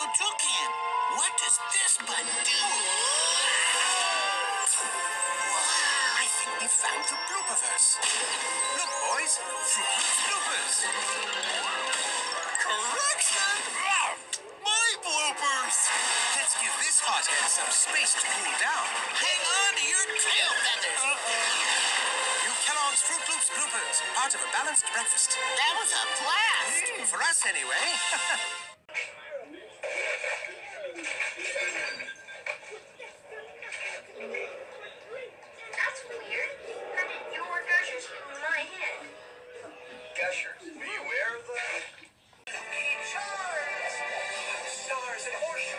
Uncle Toucan, what does this button do? I think we found the blooperverse. Look, boys, Fruit Loops bloopers. Correction! My bloopers! Let's give this hothead some space to cool down. Hang on to your tail feathers. New Kellogg's Fruit Loops bloopers, part of a balanced breakfast. That was a blast! For us, anyway. That's weird. How did your gushers get in my head? Gushers, beware of the... Stars and horseshoes.